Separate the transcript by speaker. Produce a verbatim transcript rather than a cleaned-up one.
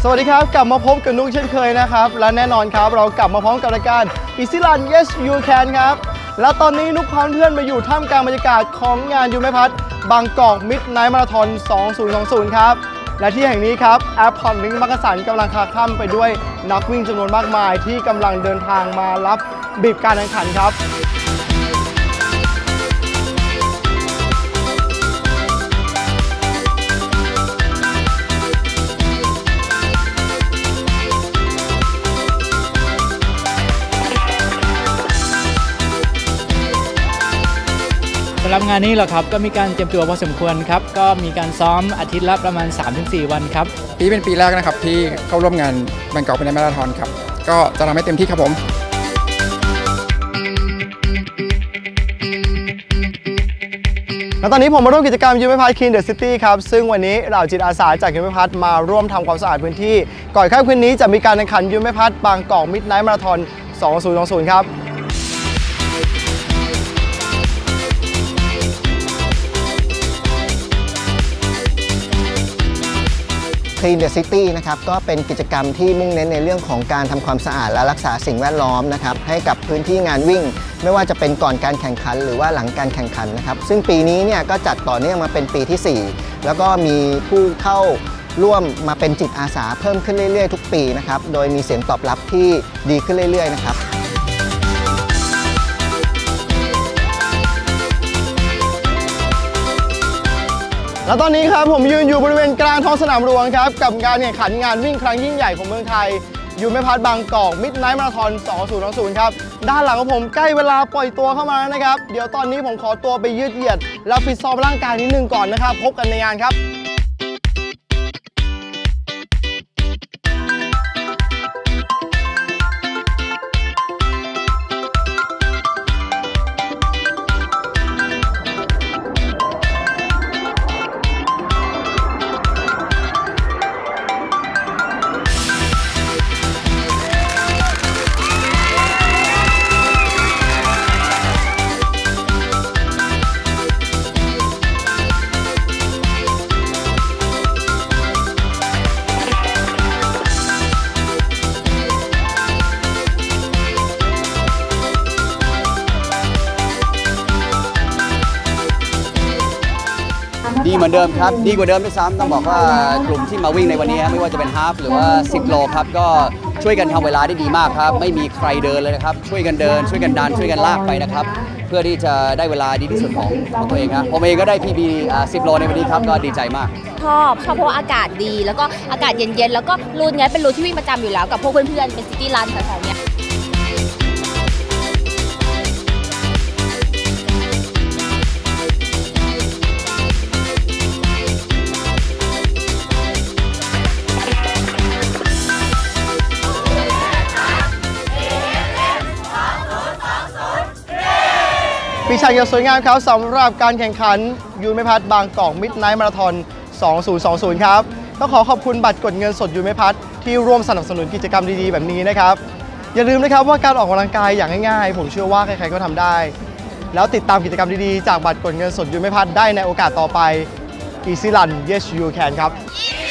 Speaker 1: สวัสดีครับกลับมาพบกับนุ๊กเช่นเคยนะครับและแน่นอนครับเรากลับมาพร้อมกับรายการ Easy Run Yes You Can ครับและตอนนี้นุ๊กพาเพื่อนมาอยู่ท่ามกลางบรรยากาศของงานยูเมพัทบางกอกมิดไนท์มาราธอนสองพันยี่สิบครับและที่แห่งนี้ครับแอร์พอร์ตลิงก์มักกะสันกำลังคาคล่ำไปด้วยนักวิ่งจำนวนมากมายที่กำลังเดินทางมารับบีบการแข่งขันครับ
Speaker 2: สำหรับงานนี้เหรอครับก็มีการเตรียมตัวพอสมควรครับก็มีการซ้อมอาทิตย์ละประมาณ สามถึงสี่ วันครับ
Speaker 3: ปีเป็นปีแรกนะครับที่เข้าร่วมงานบางกอกมิดไนท์มาราธอนครับก็จะทำให้เต็มที่ครับผม
Speaker 1: และตอนนี้ผมมาร่วมกิจกรรมยูเมพัทคลีนเดอะซิตี้ครับซึ่งวันนี้เหล่าจิตอาสาจากยูเมพัทมาร่วมทำความสะอาดพื้นที่ก่อนค่ำคืนนี้จะมีการแข่งขันยูเมพัทบางกอกมิดไนท์มาราธอนสองพันยี่สิบครับ
Speaker 4: Clean the City นะครับก็เป็นกิจกรรมที่มุ่งเน้นในเรื่องของการทำความสะอาดและรักษาสิ่งแวดล้อมนะครับให้กับพื้นที่งานวิ่งไม่ว่าจะเป็นก่อนการแข่งขันหรือว่าหลังการแข่งขันนะครับซึ่งปีนี้เนี่ยก็จัดต่อเนื่องมาเป็นปีที่สี่แล้วก็มีผู้เข้าร่วมมาเป็นจิตอาสาเพิ่มขึ้นเรื่อยๆทุกปีนะครับโดยมีเสียงตอบรับที่ดีขึ้นเรื่อยๆนะครับ
Speaker 1: และตอนนี้ครับผมยืนอยู่บริเวณกลางท้องสนามหลวงครับกับการแข่งขันงานวิ่งครั้งยิ่งใหญ่ของเมืองไทยยูเมพัทบางกอกมิดไนท์มาราธอนสองพันยี่สิบครับด้านหลังของผมใกล้เวลาปล่อยตัวเข้ามานะครับเดี๋ยวตอนนี้ผมขอตัวไปยืดเหยียดและฟิตซ้อมร่างกายนิดนึงก่อนนะครับพบกันในงานครับ
Speaker 5: ดีเหมือนเดิมครับดีกว่าเดิมด้วยซ้ำต้องบอกว่ากลุ่มที่มาวิ่งในวันนี้ไม่ว่าจะเป็นฮาล์ฟหรือว่าสิบโลครับก็ช่วยกันทำเวลาได้ดีมากครับไม่มีใครเดินเลยนะครับช่วยกันเดินช่วยกันดันช่วยกันลากไปนะครับเพื่อที่จะได้เวลาดีที่สุดของของตัวเองครับผมเองก็ได้ พี บี สิบโลในวันนี้ครับก็ดีใจมาก
Speaker 6: ชอบชอบเพราะว่าอากาศดีแล้วก็อากาศเย็นๆแล้วก็รูทเนี้ยเป็นรูทที่วิ่งประจำอยู่แล้วกับพวกเพื่อนๆเป็นซิตี้รันแถวๆเนี้ย
Speaker 1: ปีชาอย่างสวยงามครับสำหรับการแข่งขันยูเมพัทบางกอกมิดไนท์มาราธอนสองพันยี่สิบครับต้องขอขอบคุณบัตรกดเงินสดยูเมพัทที่ร่วมสนับสนุนกิจกรรมดีๆแบบนี้นะครับอย่าลืมนะครับว่าการออกกำลังกายอย่างง่ายๆผมเชื่อว่าใครๆก็ทำได้แล้วติดตามกิจกรรมดีๆจากบัตรกดเงินสดยูเมพัทได้ในโอกาสต่อไป Easy Run Yes You Can ครับ